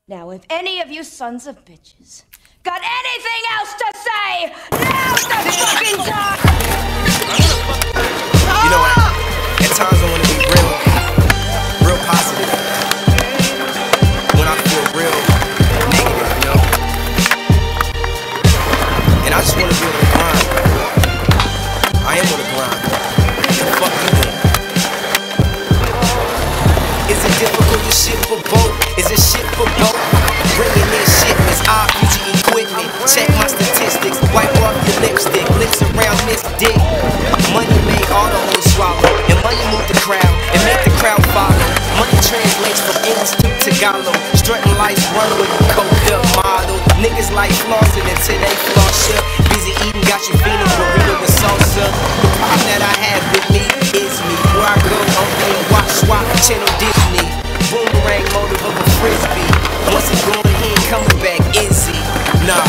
Now, if any of you sons of bitches got anything else to say, now's the fucking time! You know what? At times I want to be real positive. When I feel real negative, you know? And I just want to be on the grind. I am on the grind. The fuck you doing? Is it difficult to shit for both? Is it shit for both? Bringing in shipments, RPG equipment. Check my statistics, wipe off your lipstick. Lips around this dick. Money made all the hoes swallow, and money move the crowd and make the crowd follow. Money translates from English to Tagalog. Strutting life's run with a coked up model. Niggas like flossing until they floss up. Busy eating, got you feeling burrito with salsa. The problem that I have with me is me. Where I go, I'm playing watch, swap, channel Disney. Boomerang motive of a frisbee. Once I'm going, he ain't coming back, is he? Nah.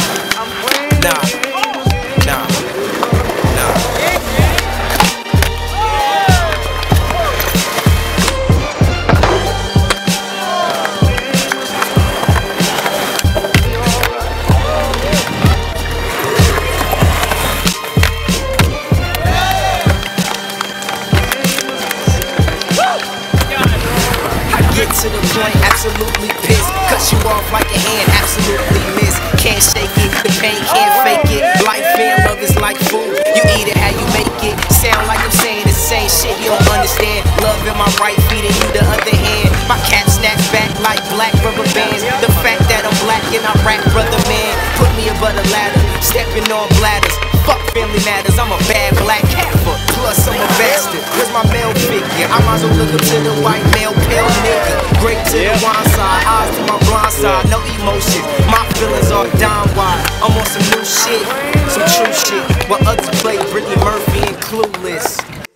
Get to the point, absolutely pissed. Cut you off like a hand, absolutely miss. Can't shake it, the pain can't fake it. Life and love is like food, you eat it how you make it. Sound like I'm saying the same shit, you don't understand. Love in my right, feeding you the other hand. My cat snaps back like black rubber bands. The fact that I'm black and I rap, brother man. Put me above the ladder, stepping on bladders. Fuck family matters, I'm a bad black heifer. Plus I'm a bastard, where's my male figure? I might as well look up to the white male pale nigga. Great to the wine side, eyes to my blind side. No emotions, my feelings are down wide. I'm on some new shit, some true shit. While others play Brittany Murphy and Clueless.